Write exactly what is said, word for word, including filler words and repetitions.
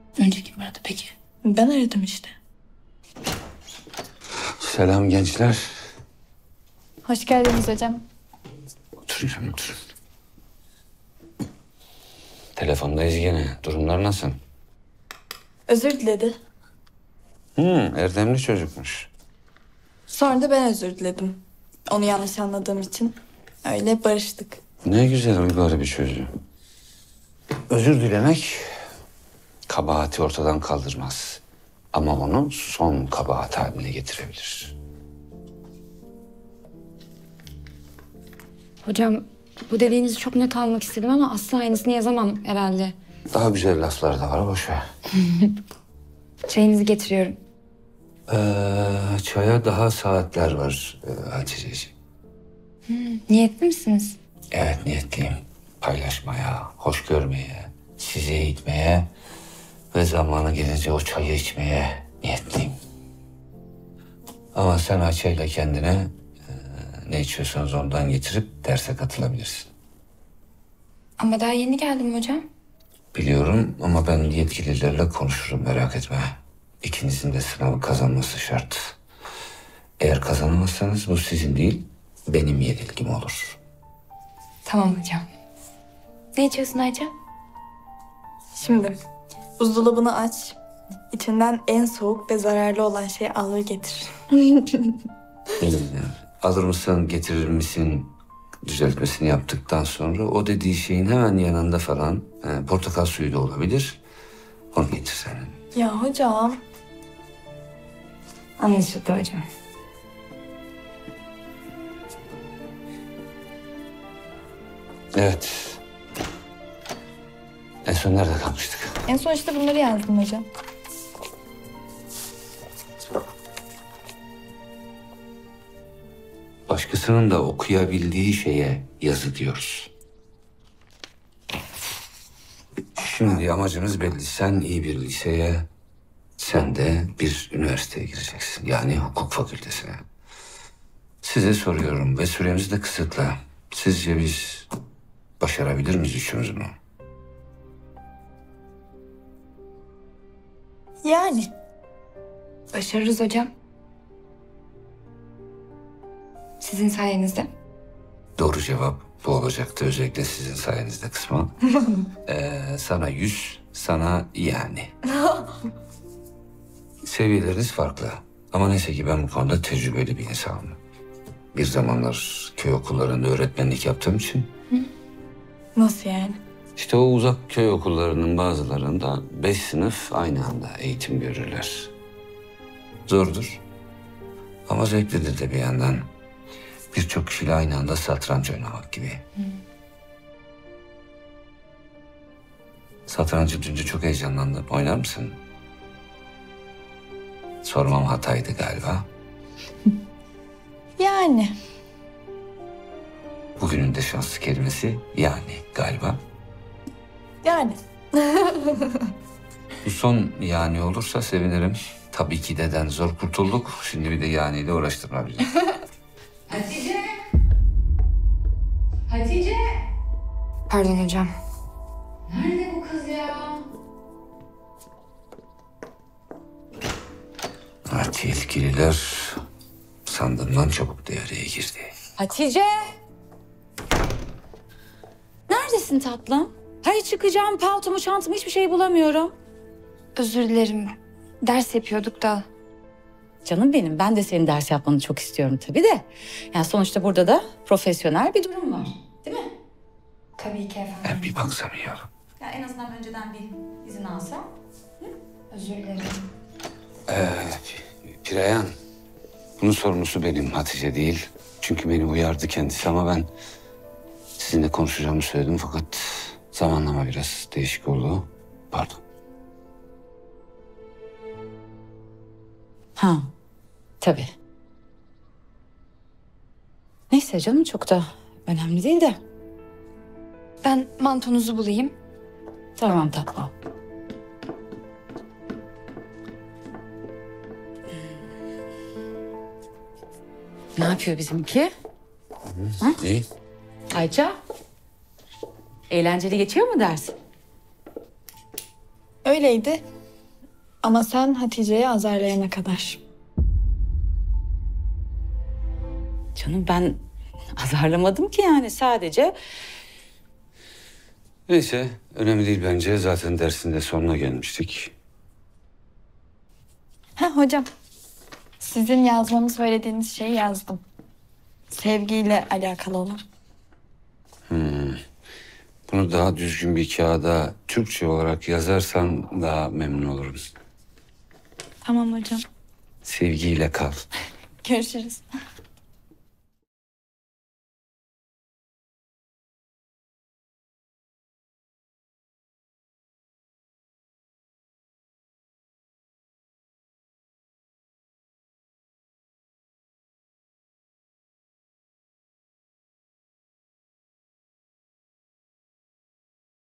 Önce kim aradı peki? Ben aradım işte. Selam gençler. Hoş geldiniz hocam. Oturun canım, oturun. Telefondayız gene. Durumlar nasıl? Özür diledi. Hmm, erdemli çocukmuş. Sonra da ben özür diledim. Onu yanlış anladığım için. Öyle barıştık. Ne güzel uygarı bir çocuğu. Özür dilemek kabahati ortadan kaldırmaz. Ama onu son kabahat haline getirebilir. Hocam bu dediğinizi çok net almak istedim ama asla aynısını yazamam herhalde. Daha güzel laflar da var, boş ver. Çayınızı getiriyorum. Ee, çaya daha saatler var ee, Hatice'ciğim. Niyetli misiniz? Evet, niyetliyim. Paylaşmaya, hoş görmeye, sizi eğitmeye ve zamanı gelince o çayı içmeye niyetliyim. Ama sen Ayça'yla kendine e, ne içiyorsanız ondan getirip derse katılabilirsin. Ama daha yeni geldim hocam. Biliyorum ama ben yetkililerle konuşurum, merak etme. İkinizin de sınavı kazanması şart. Eğer kazanamazsanız bu sizin değil, benim yenilgim olur. Tamam hocam. Ne içiyorsun Ayça? Şimdi buzdolabını aç. İçinden en soğuk ve zararlı olan şeyi al ve getir. Alır mısın, getirir misin düzeltmesini yaptıktan sonra o dediği şeyin hemen yanında falan e, portakal suyu da olabilir. Onu getirsen. Ya hocam. Anlaşıldı hocam. Evet. En son nerede kalmıştık? En son işte bunları yazdım hocam. Başkasının da okuyabildiği şeye yazı diyoruz. Şimdi amacımız belli. Sen iyi bir liseye, sen de bir üniversiteye gireceksin. Yani hukuk fakültesine. Size soruyorum ve süremiz de kısıtlı. Sizce biz başarabilir miyiz üçümüz bunu? Yani. Başarırız hocam. Sizin sayenizde. Doğru cevap bu olacaktı. Özellikle sizin sayenizde kısmı. ee, sana yüz, sana yani. Seviyeleriniz farklı. Ama neyse ki ben bu konuda tecrübeli bir insanım. Bir zamanlar köy okullarında öğretmenlik yaptığım için. Nasıl yani? İşte o uzak köy okullarının bazılarında beş sınıf aynı anda eğitim görürler. Zordur. Ama zevklidir de bir yandan. Birçok kişiyle aynı anda satranç oynamak gibi. Hı. Satrancı dünce çok heyecanlandım. Oynar mısın? Sormam hataydı galiba. Yani. Bugünün de şanslı kelimesi yani galiba. Yani. Bu son yani olursa sevinirim. Tabii ki deden zor kurtulduk. Şimdi bir de yani ile uğraştırma bizi. Hatice! Hatice! Pardon hocam. Nerede bu kız ya? Evet, yetkililer sandığımdan çabuk devreye girdi. Hatice! Neredesin tatlım? Hayır, çıkacağım, paltomu, çantamı, hiçbir şey bulamıyorum. Özür dilerim. Ders yapıyorduk da. Canım benim, ben de senin ders yapmanı çok istiyorum tabii de. Yani sonuçta burada da profesyonel bir durum var. Değil mi? Tabii ki efendim. Ben bir baksam iyi olur. Ya en azından önceden bir izin alsam. Özür dilerim. Ee, Pirayan, bunun sorumlusu benim, Hatice değil. Çünkü beni uyardı kendisi ama ben sizinle konuşacağımı söyledim fakat zamanlama biraz değişik oldu. Pardon. Ha, tabii. Neyse canım, çok da önemli değil de. Ben mantonuzu bulayım. Tamam tatlım. Ne yapıyor bizimki? Hı, iyi. Ayça, eğlenceli geçiyor mu ders? Öyleydi. Ama sen Hatice'yi azarlayana kadar. Canım ben azarlamadım ki yani sadece. Neyse, önemli değil bence. Zaten dersin de sonuna gelmiştik. Ha hocam. Sizin yazmamı söylediğiniz şeyi yazdım. Sevgiyle alakalı olan. Bunu daha düzgün bir kağıda Türkçe olarak yazarsan daha memnun olurum. Tamam hocam. Sevgiyle kal. Görüşürüz.